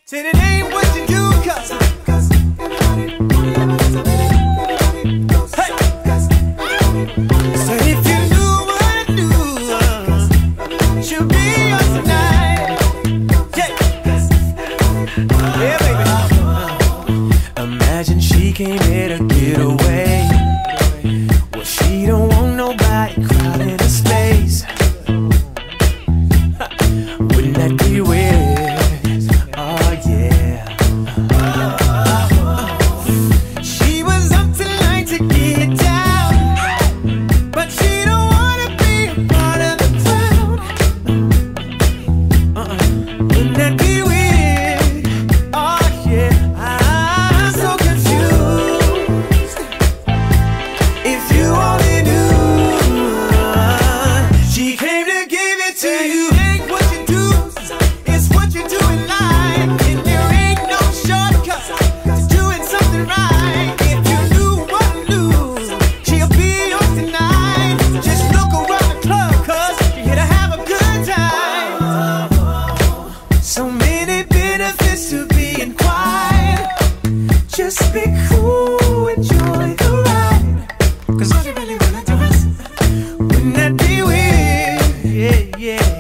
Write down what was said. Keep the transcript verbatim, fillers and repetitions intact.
Said it ain't what you do, cause, cause hey. Said if you knew what I do, uh, she'll be yours tonight. Yeah, yeah, baby. Uh, imagine she came here to get away. Well, she don't want nobody crowding her space. Wouldn't that be weird? Yeah.